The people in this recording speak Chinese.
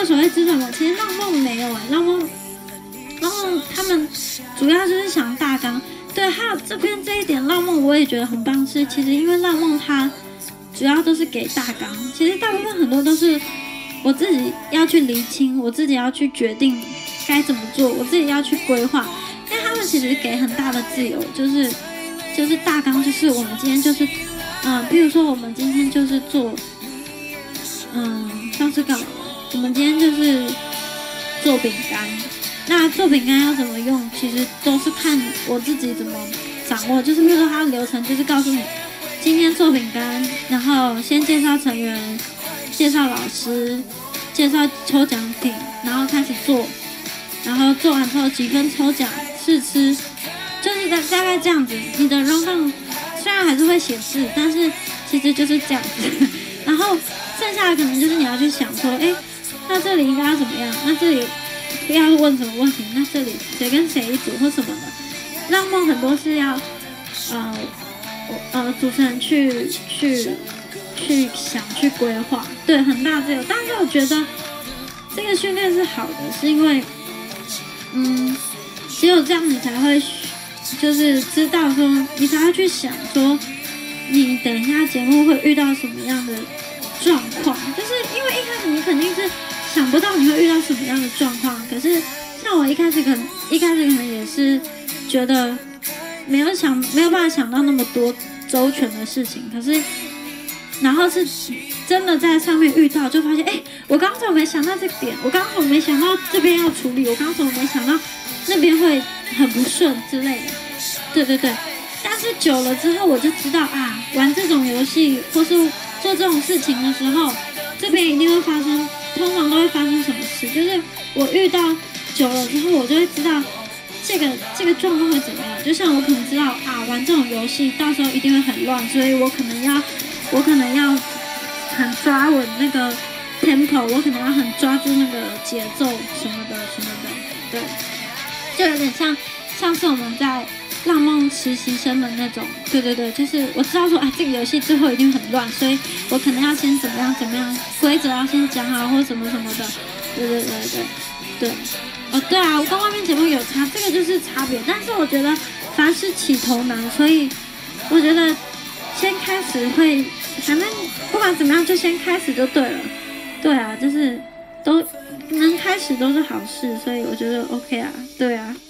所谓知什么，其实浪梦没有浪梦他们主要就是想大纲。对，还有这边这一点浪梦我也觉得很棒，是其实因为浪梦它主要都是给大纲，其实大部分很多都是我自己要去厘清，我自己要去决定该怎么做，我自己要去规划。但他们其实给很大的自由，就是大纲，就是我们今天就是譬如说我们今天就是做像是干嘛？我们今天就是做饼干。那做饼干要怎么用，其实都是看我自己怎么掌握。就是比如说它的流程，就是告诉你今天做饼干，然后先介绍成员，介绍老师，介绍抽奖品，然后开始做，然后做完之后几分抽奖试吃，就是大概这样子。你的 rundown 虽然还是会写字，但是其实就是这样子。然后剩下的可能就是你要去想说，那这里应该要怎么样？那这里不要问什么问题？那这里谁跟谁一组或什么的？浪梦很多是要主持人去想去规划，对，很大自由。但是我觉得这个训练是好的，是因为只有这样你才会就是知道说，你才会去想说，你等一下节目会遇到什么样的状况，就是因为一开始你肯定是想不到你会遇到什么样的状况。可是像我一开始可能也是觉得没有办法想到那么多周全的事情，可是然后是真的在上面遇到，就发现我刚刚怎么没想到这个点，我刚刚怎么没想到这边要处理，我刚刚怎么没想到那边会很不顺之类的。对，但是久了之后我就知道玩这种游戏或是做这种事情的时候，这边一定会发生，通常都会发生什么事，就是我遇到久了之后，我就会知道这个状况会怎么样。就像我可能知道玩这种游戏到时候一定会很乱，所以我可能要很抓稳那个 tempo， 我可能要很抓住那个节奏什么的，对，就有点像是我们在浪梦实习生的那种，对，就是我知道说这个游戏最后一定很乱，所以我可能要先怎么样，规则要先讲好或什么的，对，对啊，我跟外面节目有差，这个就是差别。但是我觉得凡事起头难，所以我觉得先开始会，反正不管怎么样就先开始就对了，对啊，就是都能开始都是好事，所以我觉得 OK 啊，对啊。